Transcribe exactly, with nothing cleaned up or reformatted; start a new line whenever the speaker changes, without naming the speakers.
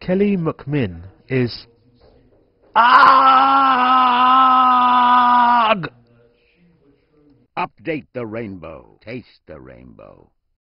Kelly McMinn is...
Ugh! Update the rainbow. Taste the rainbow.